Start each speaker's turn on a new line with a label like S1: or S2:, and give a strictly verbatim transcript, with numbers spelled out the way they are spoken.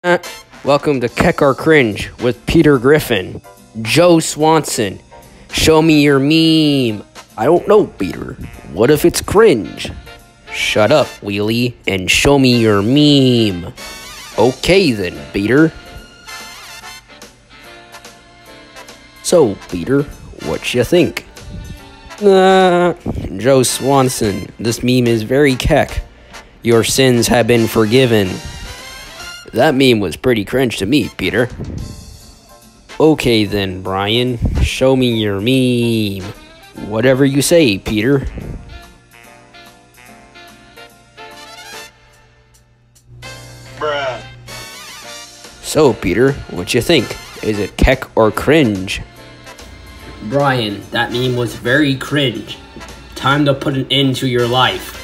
S1: Uh, welcome to KeK or Cringe with Peter Griffin. Joe Swanson. Show me your meme. I don't know, Peter. What if it's cringe? Shut up, Wheelie, and show me your meme. Okay then, Peter. So, Peter, what you think? Uh, Joe Swanson, this meme is very KeK. Your sins have been forgiven. That meme was pretty cringe to me, Peter. Okay then, Brian, show me your meme. Whatever you say, Peter.
S2: Bruh.
S1: So, Peter, what you think? Is it KeK or cringe?
S3: Brian, that meme was very cringe. Time to put an end to your life.